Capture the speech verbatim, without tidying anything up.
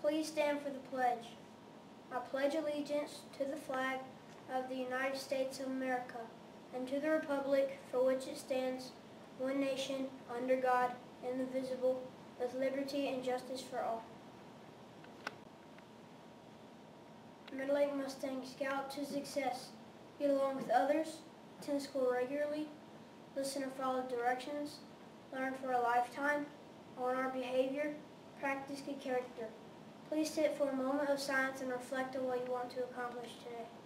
Please stand for the pledge. I pledge allegiance to the flag of the United States of America and to the republic for which it stands, one nation, under God, indivisible, with liberty and justice for all. Middle Lake Mustang Scout to success. Get along with others, attend school regularly, listen and follow directions, learn for a lifetime, own our behavior, practice good character. Please sit for a moment of silence and reflect on what you want to accomplish today.